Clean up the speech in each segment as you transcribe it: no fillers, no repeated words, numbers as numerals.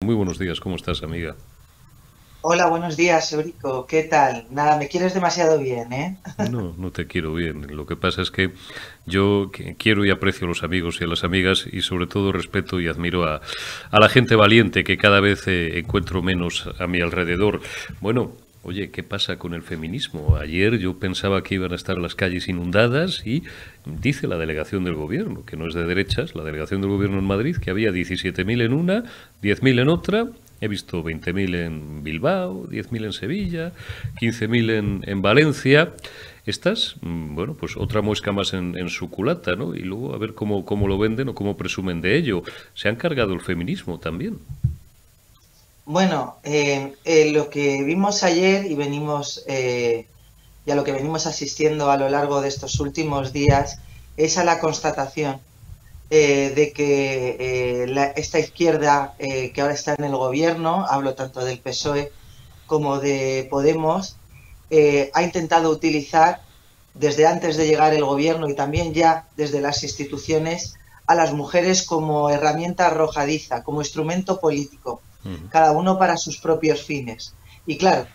Muy buenos días, ¿cómo estás, amiga? Hola, buenos días, Eurico. ¿Qué tal? Nada, me quieres demasiado bien, ¿eh? No, no te quiero bien. Lo que pasa es que yo quiero y aprecio a los amigos y a las amigas y sobre todo respeto y admiro a la gente valiente que cada vez encuentro menos a mi alrededor. Bueno, oye, ¿qué pasa con el feminismo? Ayer yo pensaba que iban a estar las calles inundadas y dice la delegación del gobierno, que no es de derechas, la delegación del gobierno en Madrid, que había 17.000 en una, 10.000 en otra. He visto 20.000 en Bilbao, 10.000 en Sevilla, 15.000 en Valencia. Estas, bueno, pues otra muesca más en su culata, ¿no? Y luego a ver cómo lo venden o cómo presumen de ello. Se han cargado el feminismo también. Bueno, lo que vimos ayer y a lo que venimos asistiendo a lo largo de estos últimos días es a la constatación de que esta izquierda que ahora está en el gobierno, hablo tanto del PSOE como de Podemos, ha intentado utilizar desde antes de llegar el gobierno y también ya desde las instituciones a las mujeres como herramienta arrojadiza, como instrumento político, cada uno para sus propios fines. Y claro,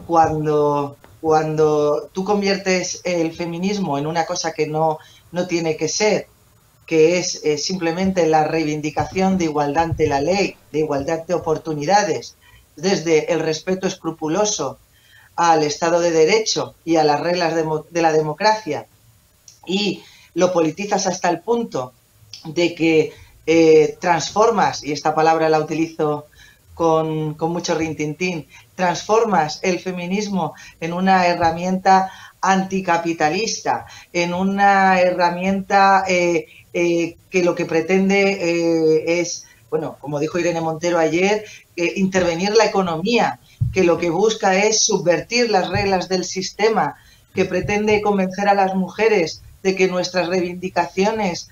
cuando tú conviertes el feminismo en una cosa que no tiene que ser, que es simplemente la reivindicación de igualdad ante la ley, de igualdad de oportunidades, desde el respeto escrupuloso al Estado de Derecho y a las reglas de la democracia, y lo politizas hasta el punto de que transformas, y esta palabra la utilizo con mucho rintintín, transformas el feminismo en una herramienta anticapitalista, en una herramienta que lo que pretende es, bueno, como dijo Irene Montero ayer, intervenir la economía, que lo que busca es subvertir las reglas del sistema, que pretende convencer a las mujeres de que nuestras reivindicaciones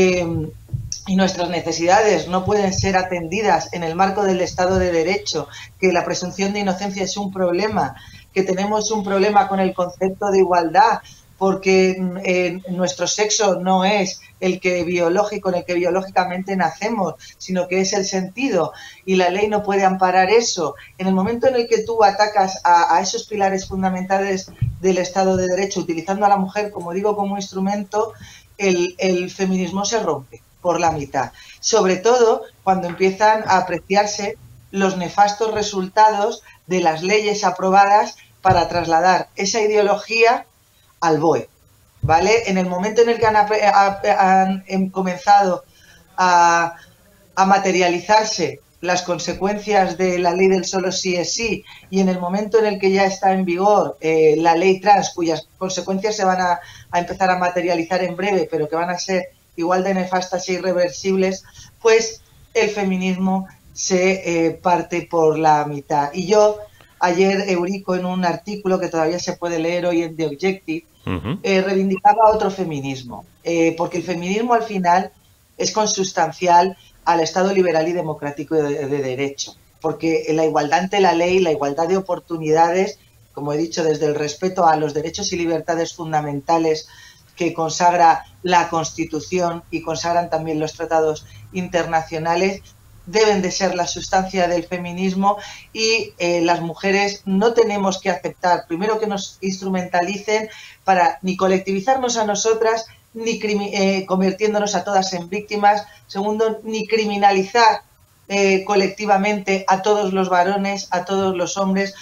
y nuestras necesidades no pueden ser atendidas en el marco del Estado de Derecho, que la presunción de inocencia es un problema, que tenemos un problema con el concepto de igualdad, porque nuestro sexo no es el que biológico, en el que biológicamente nacemos, sino que es el sentido, y la ley no puede amparar eso. En el momento en el que tú atacas a esos pilares fundamentales del Estado de Derecho, utilizando a la mujer, como digo, como instrumento, el feminismo se rompe por la mitad. Sobre todo cuando empiezan a apreciarse los nefastos resultados de las leyes aprobadas para trasladar esa ideología al BOE. ¿Vale? En el momento en el que han comenzado a, a materializarse las consecuencias de la ley del solo sí es sí, y en el momento en el que ya está en vigor la ley trans, cuyas consecuencias se van a empezar a materializar en breve, pero que van a ser igual de nefastas e irreversibles, pues el feminismo se parte por la mitad. Y yo ayer, Eurico, en un artículo que todavía se puede leer hoy en The Objective, Uh -huh. reivindicaba otro feminismo, porque el feminismo al final es consustancial al Estado liberal y democrático de derecho, porque la igualdad ante la ley, la igualdad de oportunidades, como he dicho, desde el respeto a los derechos y libertades fundamentales que consagra la Constitución y consagran también los tratados internacionales, deben de ser la sustancia del feminismo, y las mujeres no tenemos que aceptar, primero, que nos instrumentalicen para ni colectivizarnos a nosotras, ni convirtiéndonos a todas en víctimas, segundo, ni criminalizar colectivamente a todos los varones, a todos los hombres.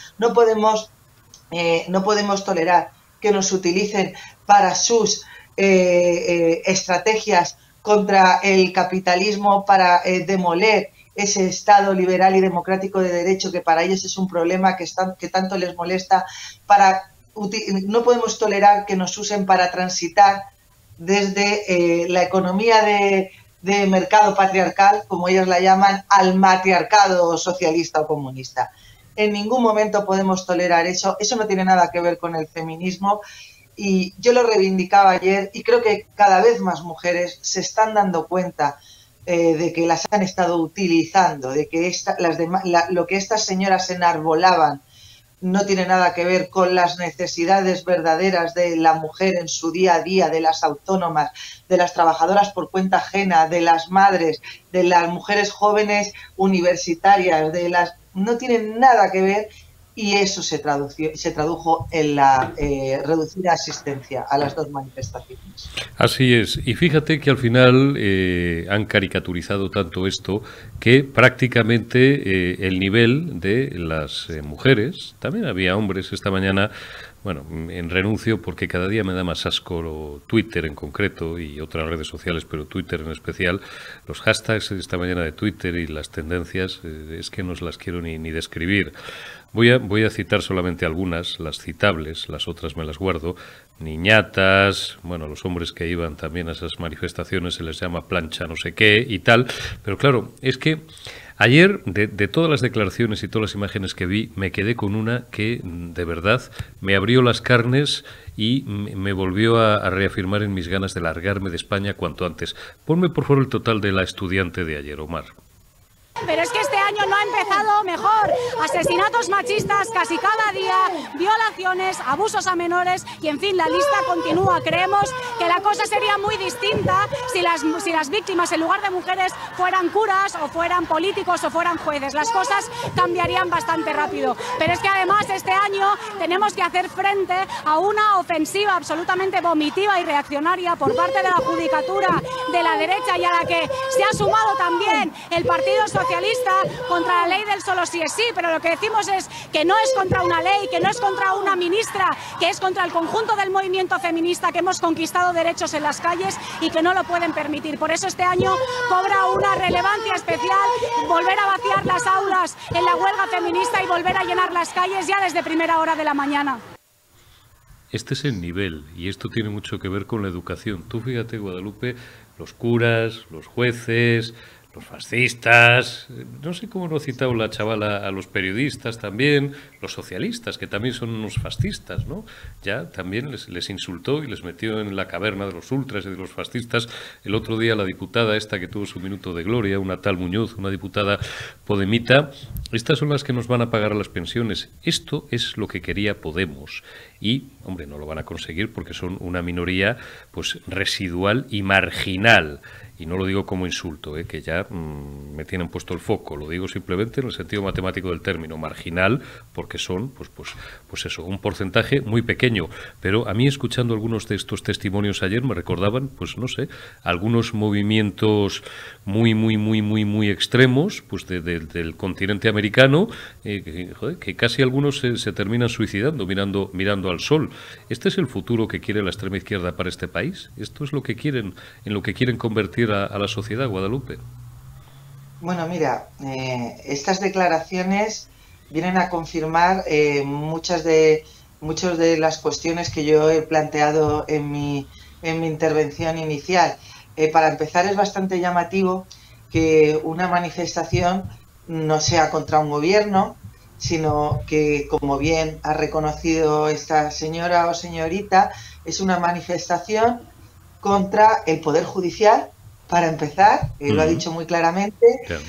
No podemos tolerar que nos utilicen para sus estrategias contra el capitalismo, para demoler ese Estado liberal y democrático de derecho que para ellos es un problema que tanto les molesta. No podemos tolerar que nos usen para transitar desde la economía de mercado patriarcal, como ellos la llaman, al matriarcado socialista o comunista. En ningún momento podemos tolerar eso. Eso no tiene nada que ver con el feminismo, y yo lo reivindicaba ayer, y creo que cada vez más mujeres se están dando cuenta de que las han estado utilizando, de que lo que estas señoras enarbolaban no tiene nada que ver con las necesidades verdaderas de la mujer en su día a día, de las autónomas, de las trabajadoras por cuenta ajena, de las madres, de las mujeres jóvenes universitarias, no tiene nada que ver, y eso se tradujo en la reducida asistencia a las dos manifestaciones. Así es. Y fíjate que al final han caricaturizado tanto esto que prácticamente el nivel de las mujeres, también había hombres esta mañana, bueno, en renuncio porque cada día me da más asco Twitter en concreto y otras redes sociales, pero Twitter en especial, los hashtags esta mañana de Twitter y las tendencias, es que no las quiero ni describir. Voy a citar solamente algunas, las citables, las otras me las guardo. Niñatas, bueno, los hombres que iban también a esas manifestaciones se les llama plancha no sé qué y tal. Pero claro, es que ayer, de todas las declaraciones y todas las imágenes que vi, me quedé con una que de verdad me abrió las carnes y me volvió a reafirmar en mis ganas de largarme de España cuanto antes. Ponme por favor el total de la estudiante de ayer, Omar. Pero es que este año no ha empezado mejor. Asesinatos machistas casi cada día, violaciones, abusos a menores y, en fin, la lista continúa. Creemos que la cosa sería muy distinta si las víctimas, en lugar de mujeres, fueran curas o fueran políticos o fueran jueces. Las cosas cambiarían bastante rápido. Pero es que además este año tenemos que hacer frente a una ofensiva absolutamente vomitiva y reaccionaria por parte de la judicatura de la derecha, y a la que se ha sumado también el Partido Socialista contra la ley del solo sí es sí. Pero lo que decimos es que no es contra una ley, que no es contra una ministra, que es contra el conjunto del movimiento feminista, que hemos conquistado derechos en las calles y que no lo pueden permitir. Por eso este año cobra una relevancia especial volver a vaciar las aulas en la huelga feminista y volver a llenar las calles ya desde primera hora de la mañana. Este es el nivel, y esto tiene mucho que ver con la educación. Tú fíjate, Guadalupe, los curas, los jueces, los fascistas, no sé cómo no ha citado la chavala a los periodistas también, los socialistas, que también son unos fascistas, ¿no? Ya también les insultó y les metió en la caverna de los ultras y de los fascistas. El otro día la diputada esta que tuvo su minuto de gloria, una tal Muñoz, una diputada podemita, estas son las que nos van a pagar las pensiones. Esto es lo que quería Podemos. Y, hombre, no lo van a conseguir porque son una minoría pues residual y marginal. Y no lo digo como insulto, que ya me tienen puesto el foco, lo digo simplemente en el sentido matemático del término, marginal, porque son, pues eso, un porcentaje muy pequeño. Pero a mí, escuchando algunos de estos testimonios ayer, me recordaban, pues no sé, algunos movimientos muy extremos, pues del continente americano, que casi algunos se terminan suicidando mirando al sol. ¿Este es el futuro que quiere la extrema izquierda para este país? ¿Esto es lo que quieren, en lo que quieren convertir a la sociedad, Guadalupe? Bueno, mira, estas declaraciones vienen a confirmar muchas de las cuestiones que yo he planteado en mi intervención inicial. Para empezar, es bastante llamativo que una manifestación no sea contra un gobierno, sino que, como bien ha reconocido esta señora o señorita, es una manifestación contra el Poder Judicial, para empezar, lo ha dicho muy claramente,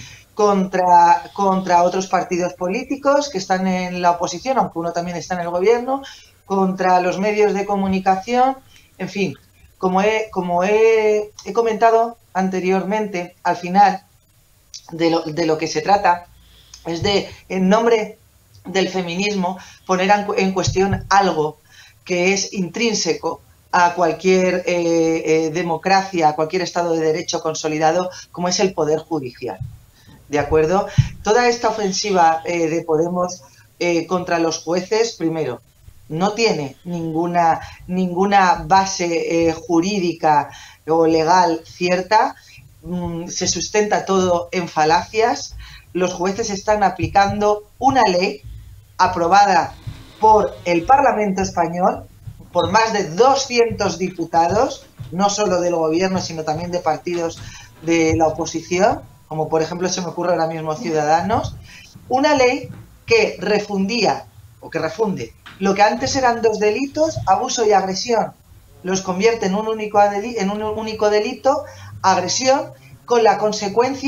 contra otros partidos políticos que están en la oposición, aunque uno también está en el gobierno, contra los medios de comunicación, en fin, como he comentado anteriormente, al final de lo que se trata es de, en nombre del feminismo, poner en cuestión algo que es intrínseco a cualquier democracia, a cualquier Estado de Derecho consolidado, como es el Poder Judicial. ¿De acuerdo? Toda esta ofensiva de Podemos contra los jueces, primero, no tiene ninguna base jurídica o legal cierta, se sustenta todo en falacias. Los jueces están aplicando una ley aprobada por el Parlamento español, por más de 200 diputados, no solo del gobierno, sino también de partidos de la oposición, como por ejemplo se me ocurre ahora mismo Ciudadanos, una ley que refundía, o que refunde, lo que antes eran dos delitos, abuso y agresión, los convierte en un único delito, agresión, con la consecuencia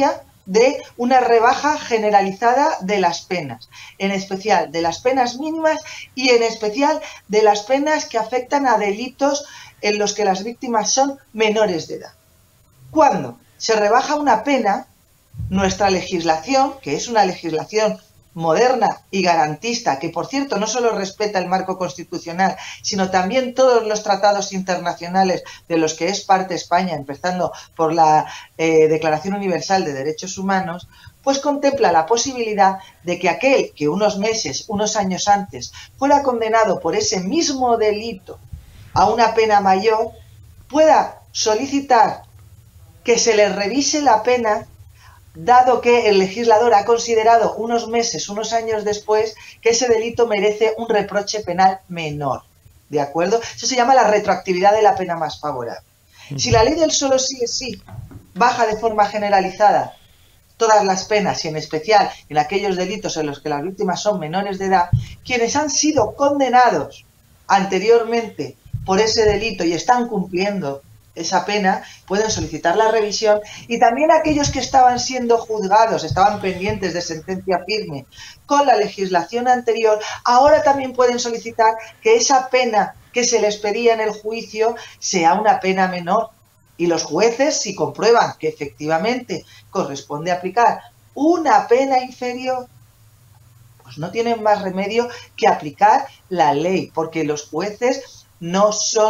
de una rebaja generalizada de las penas, en especial de las penas mínimas y en especial de las penas que afectan a delitos en los que las víctimas son menores de edad. Cuando se rebaja una pena, nuestra legislación, que es una legislación moderna y garantista, que por cierto no solo respeta el marco constitucional, sino también todos los tratados internacionales de los que es parte España, empezando por la Declaración Universal de Derechos Humanos, pues contempla la posibilidad de que aquel que unos meses, unos años antes, fuera condenado por ese mismo delito a una pena mayor, pueda solicitar que se le revise la pena, dado que el legislador ha considerado unos meses, unos años después, que ese delito merece un reproche penal menor. ¿De acuerdo? Eso se llama la retroactividad de la pena más favorable. Si la ley del solo sí es sí baja de forma generalizada todas las penas y en especial en aquellos delitos en los que las víctimas son menores de edad, quienes han sido condenados anteriormente por ese delito y están cumpliendo esa pena, pueden solicitar la revisión, y también aquellos que estaban siendo juzgados, estaban pendientes de sentencia firme con la legislación anterior, ahora también pueden solicitar que esa pena que se les pedía en el juicio sea una pena menor. Y los jueces, si comprueban que efectivamente corresponde aplicar una pena inferior, pues no tienen más remedio que aplicar la ley, porque los jueces no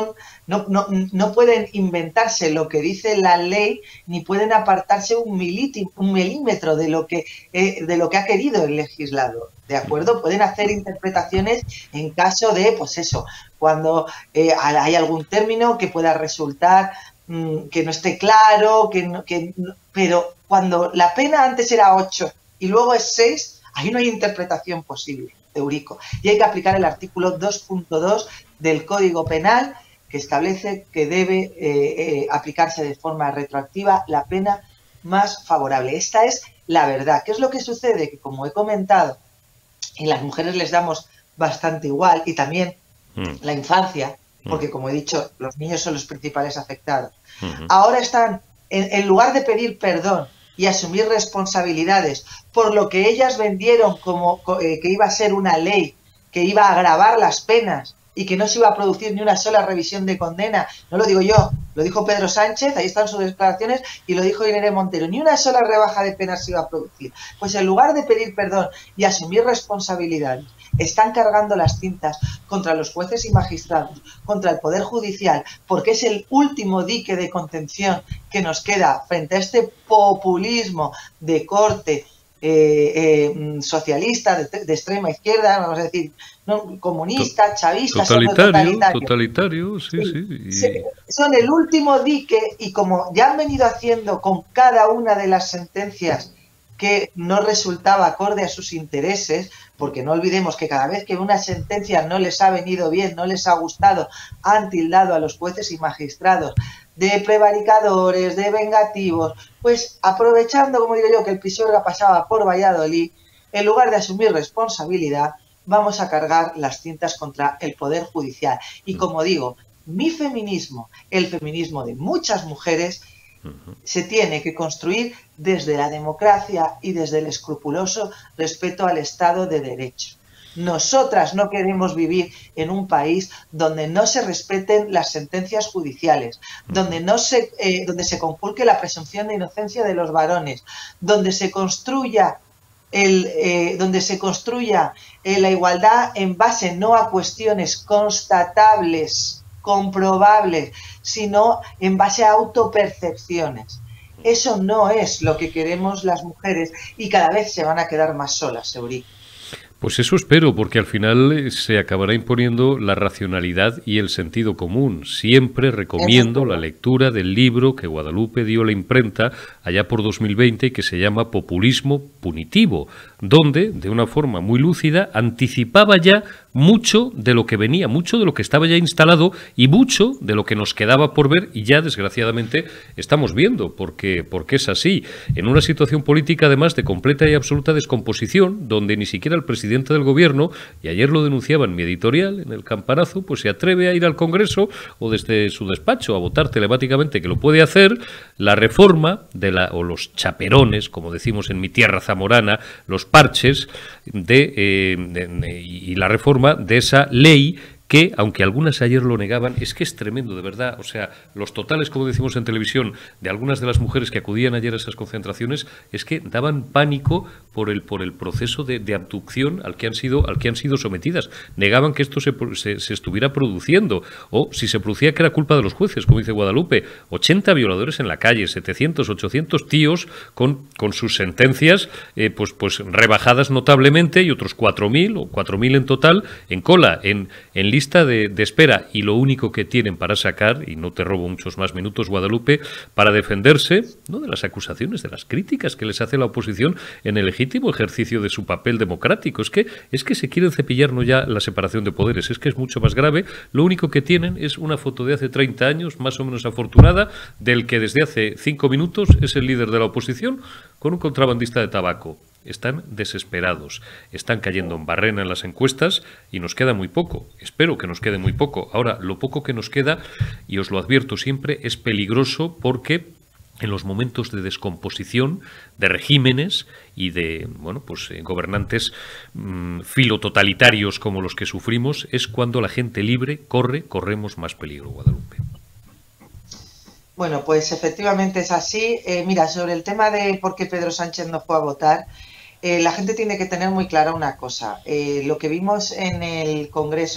pueden inventarse lo que dice la ley, ni pueden apartarse un milímetro de lo que ha querido el legislador, ¿de acuerdo? Pueden hacer interpretaciones en caso de, pues eso, cuando hay algún término que pueda resultar que no esté claro, pero cuando la pena antes era 8 y luego es 6, ahí no hay interpretación posible, Eurico. Y hay que aplicar el artículo 2.2 del Código Penal, que establece que debe aplicarse de forma retroactiva la pena más favorable. Esta es la verdad. ¿Qué es lo que sucede? Que, como he comentado, en las mujeres les damos bastante igual, y también la infancia, porque, como he dicho, los niños son los principales afectados. Ahora están, en lugar de pedir perdón y asumir responsabilidades por lo que ellas vendieron como que iba a ser una ley, que iba a agravar las penas y que no se iba a producir ni una sola revisión de condena, no lo digo yo, lo dijo Pedro Sánchez, ahí están sus declaraciones, y lo dijo Irene Montero, ni una sola rebaja de penas se iba a producir. Pues en lugar de pedir perdón y asumir responsabilidades, están cargando las tintas contra los jueces y magistrados, contra el Poder Judicial, porque es el último dique de contención que nos queda frente a este populismo de corte socialista, de extrema izquierda, vamos a decir, ¿no? Comunista, chavista, totalitario, sí. Son el último dique, y como ya han venido haciendo con cada una de las sentencias que no resultaba acorde a sus intereses, porque no olvidemos que cada vez que una sentencia no les ha venido bien, no les ha gustado, han tildado a los jueces y magistrados de prevaricadores, de vengativos, pues aprovechando, como digo yo, que el Pisuerga pasaba por Valladolid, en lugar de asumir responsabilidad, vamos a cargar las cintas contra el Poder Judicial. Y como digo, mi feminismo, el feminismo de muchas mujeres, se tiene que construir desde la democracia y desde el escrupuloso respeto al Estado de Derecho. Nosotras no queremos vivir en un país donde no se respeten las sentencias judiciales, donde se conculque la presunción de inocencia de los varones, donde se construya la igualdad en base no a cuestiones constatables, comprobables, sino en base a autopercepciones. Eso no es lo que queremos las mujeres, y cada vez se van a quedar más solas, Eurico. Pues eso espero, porque al final se acabará imponiendo la racionalidad y el sentido común. Siempre recomiendo la lectura del libro que Guadalupe dio a la imprenta allá por 2020 y que se llama Populismo Punitivo, donde, de una forma muy lúcida, anticipaba ya mucho de lo que venía, mucho de lo que estaba ya instalado y mucho de lo que nos quedaba por ver y ya, desgraciadamente, estamos viendo, porque es así. En una situación política, además, de completa y absoluta descomposición, donde ni siquiera el presidente del Gobierno, y ayer lo denunciaba en mi editorial, en El Campanazo, pues se atreve a ir al Congreso o desde su despacho a votar telemáticamente, que lo puede hacer, la reforma o los chaperones, como decimos en mi tierra zamorana, los parches y la reforma de esa ley que, aunque algunas ayer lo negaban, es que es tremendo, de verdad. O sea, los totales, como decimos en televisión, de algunas de las mujeres que acudían ayer a esas concentraciones, es que daban pánico por el proceso de abducción al que han sido sometidas. Negaban que esto se estuviera produciendo, o si se producía, que era culpa de los jueces, como dice Guadalupe. 80 violadores en la calle, 700, 800 tíos con sus sentencias pues rebajadas notablemente, y otros 4.000 o 4.000 en total en cola, en lista de espera, y lo único que tienen para sacar, y no te robo muchos más minutos, Guadalupe, para defenderse, no de las acusaciones, de las críticas que les hace la oposición en el legítimo ejercicio de su papel democrático. Es que se quieren cepillar no ya la separación de poderes, es que es mucho más grave. Lo único que tienen es una foto de hace 30 años, más o menos afortunada, del que desde hace 5 minutos es el líder de la oposición, con un contrabandista de tabaco. Están desesperados, están cayendo en barrena en las encuestas y nos queda muy poco. Espero que nos quede muy poco. Ahora, lo poco que nos queda, y os lo advierto siempre, es peligroso, porque en los momentos de descomposición de regímenes y de gobernantes filototalitarios como los que sufrimos, es cuando la gente libre corremos más peligro, Guadalupe. Bueno, pues efectivamente es así. Mira, sobre el tema de por qué Pedro Sánchez no fue a votar, la gente tiene que tener muy clara una cosa. Lo que vimos en el Congreso,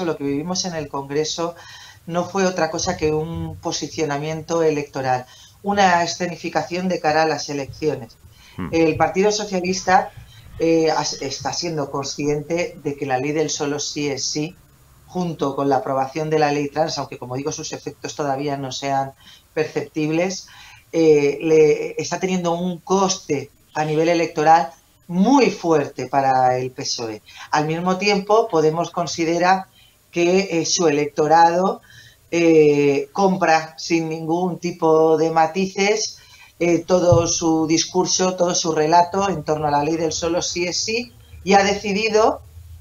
no fue otra cosa que un posicionamiento electoral, una escenificación de cara a las elecciones. El Partido Socialista está siendo consciente de que la ley del solo sí es sí, junto con la aprobación de la ley trans, aunque como digo sus efectos todavía no sean perceptibles, está teniendo un coste a nivel electoral muy fuerte para el PSOE. Al mismo tiempo, Podemos considera que su electorado compra sin ningún tipo de matices todo su discurso, todo su relato en torno a la ley del solo sí es sí, y ha decidido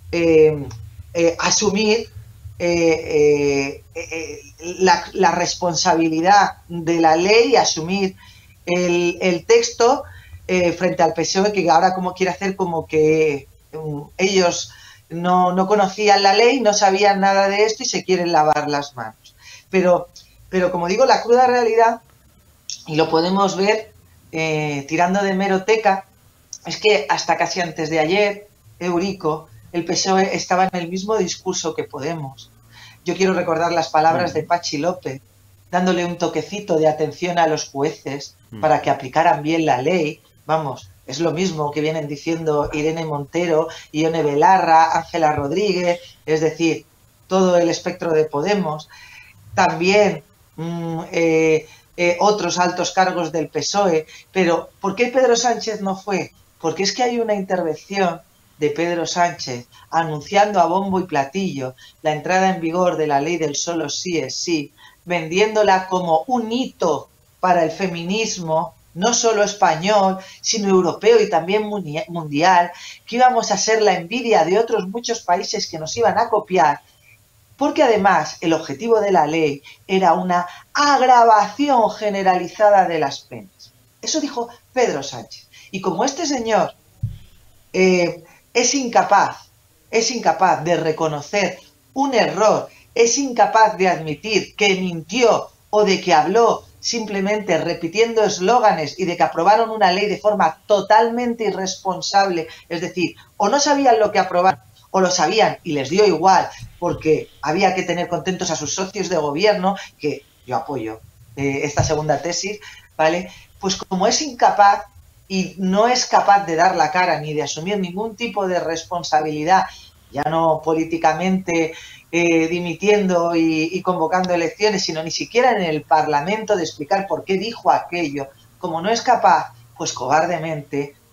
asumir la responsabilidad de la ley, asumir el texto frente al PSOE, que ahora como quiere hacer como que ellos no conocían la ley, no sabían nada de esto y se quieren lavar las manos. Pero como digo, la cruda realidad, y lo podemos ver tirando de hemeroteca, es que hasta casi antes de ayer, Eurico, el PSOE estaba en el mismo discurso que Podemos. Yo quiero recordar las palabras de Patxi López, dándole un toquecito de atención a los jueces para que aplicaran bien la ley. Vamos, es lo mismo que vienen diciendo Irene Montero, Ione Belarra, Ángela Rodríguez, es decir, todo el espectro de Podemos. También otros altos cargos del PSOE. Pero ¿por qué Pedro Sánchez no fue? Porque es que hay una intervención de Pedro Sánchez anunciando a bombo y platillo la entrada en vigor de la ley del solo sí es sí, vendiéndola como un hito para el feminismo, no solo español, sino europeo y también mundial, que íbamos a ser la envidia de otros muchos países que nos iban a copiar, porque además el objetivo de la ley era una agravación generalizada de las penas. Eso dijo Pedro Sánchez. Y como este señor es incapaz de reconocer un error, es incapaz de admitir que mintió o de que habló simplemente repitiendo eslóganes y de que aprobaron una ley de forma totalmente irresponsable, es decir, o no sabían lo que aprobaron o lo sabían y les dio igual porque había que tener contentos a sus socios de gobierno, que yo apoyo esta segunda tesis, ¿vale? Pues como es incapaz y no es capaz de dar la cara ni de asumir ningún tipo de responsabilidad, ya no políticamente dimitiendo y convocando elecciones, sino ni siquiera en el Parlamento de explicar por qué dijo aquello, como no es capaz, pues cobardemente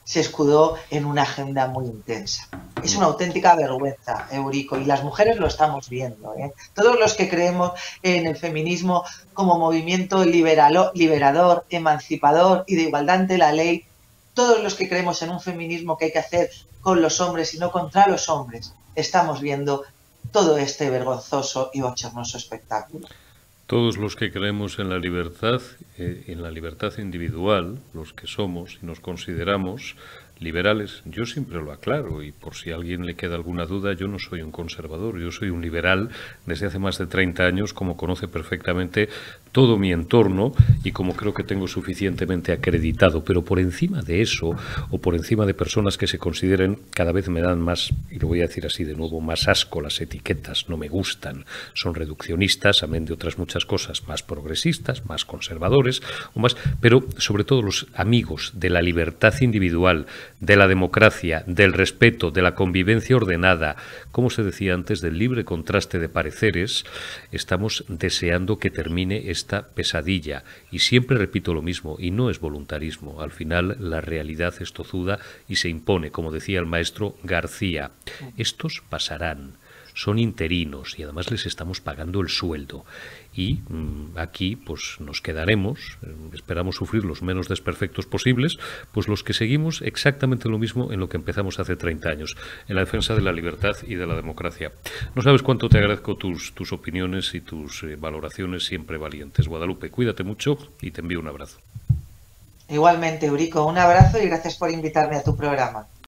se escudó en una agenda muy intensa. Es una auténtica vergüenza, Eurico, y las mujeres lo estamos viendo, ¿eh? Todos los que creemos en el feminismo como movimiento liberador, emancipador y de igualdad ante la ley, todos los que creemos en un feminismo que hay que hacer con los hombres y no contra los hombres, estamos viendo todo este vergonzoso y bochornoso espectáculo. Todos los que creemos en la libertad individual, los que somos y nos consideramos liberales, yo siempre lo aclaro, y por si a alguien le queda alguna duda, yo no soy un conservador, yo soy un liberal desde hace más de 30 años, como conoce perfectamente todo mi entorno y como creo que tengo suficientemente acreditado. Pero por encima de eso, o por encima de personas que se consideren, cada vez me dan más, y lo voy a decir así de nuevo, más asco las etiquetas, no me gustan, son reduccionistas, amén de otras muchas cosas, más progresistas, más conservadores, o más, pero sobre todo los amigos de la libertad individual, de la democracia, del respeto, de la convivencia ordenada, como se decía antes, del libre contraste de pareceres, estamos deseando que termine esta pesadilla. Y siempre repito lo mismo, y no es voluntarismo. Al final la realidad es tozuda y se impone, como decía el maestro García. Estos pasarán. Son interinos y además les estamos pagando el sueldo. Y aquí pues nos quedaremos, esperamos sufrir los menos desperfectos posibles, pues los que seguimos exactamente lo mismo en lo que empezamos hace 30 años, en la defensa de la libertad y de la democracia. No sabes cuánto te agradezco tus opiniones y tus valoraciones siempre valientes. Guadalupe, cuídate mucho y te envío un abrazo. Igualmente, Eurico, un abrazo y gracias por invitarme a tu programa.